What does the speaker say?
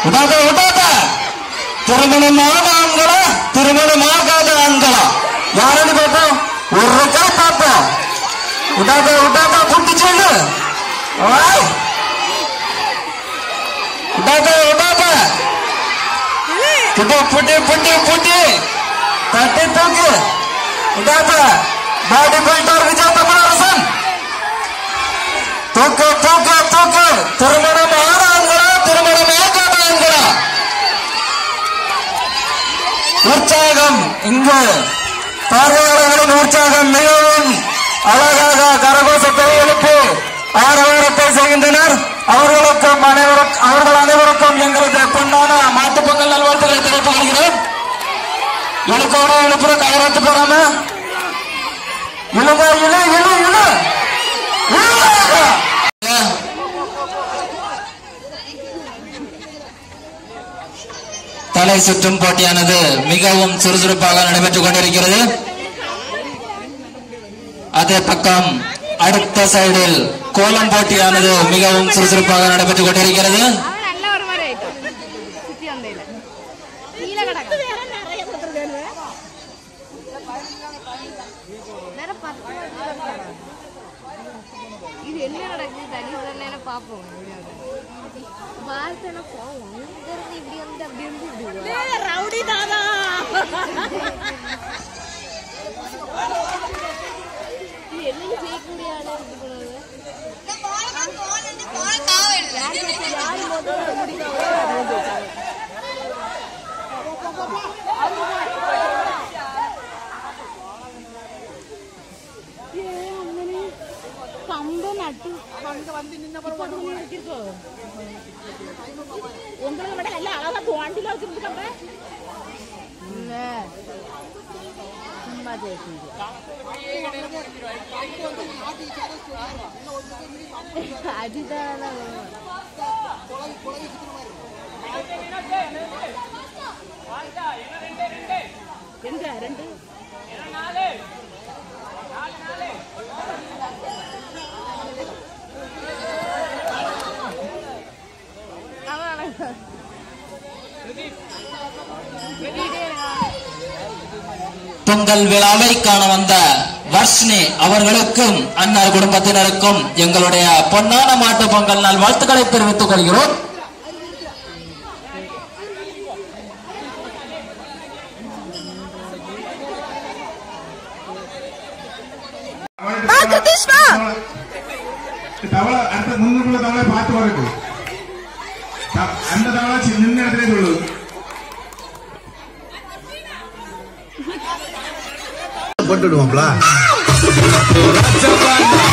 திருமணமான ஆண்களா திருமணமாகாத ஆண்களா யாருன்னு பார்ப்போம். ஒரு கை பார்ப்போம். விட்டாதா புட்டி சொல்லு. புட்டி புட்டி புட்டி தட்டி தூக்கு. பாடி பில்டர் விஜய் தமிழரசன் தூக்கு தூக்கு தூக்கு. திருமணமான ஆண்களா திருமணமாகாத ஆண்களா? உற்சாகம் இங்கு பார்வையாளர்களின் உற்சாகம் மிகவும் அழகாக கரகோஷத்தை எழுப்பி ஆரவாரத்தை செய்கின்றனர். அவர்கள் அனைவருக்கும் எங்களது பொன்னான மாட்டுப் பொங்கல் நல்வாழ்த்துக்களை தெரிவித்துக் கொள்கிறோம். இழுக்கோட எழுப்புற கவரத்து போறாம இழுங்க இழு இழு இழு. தலை சுற்றும் போட்டியானது மிகவும் சுறுசுறுப்பாக நடைபெற்றுக் கொண்டிருக்கிறது. அதே பக்கம் அடுத்த சைடில் கோலம் போட்டியானது மிகவும் சுறுசுறுப்பாக நடைபெற்றுக் கொண்டிருக்கிறது. பொங்கல் விழாவை காண வந்த வர்ஷினி அவர்களுக்கும் அன்னார் குடும்பத்தினருக்கும் எங்களுடைய பொன்னான மாட்டு பொங்கல் நாள் வாழ்த்துக்களை தெரிவித்துக் கொள்கிறோம். போட்டுடுவோம்ல.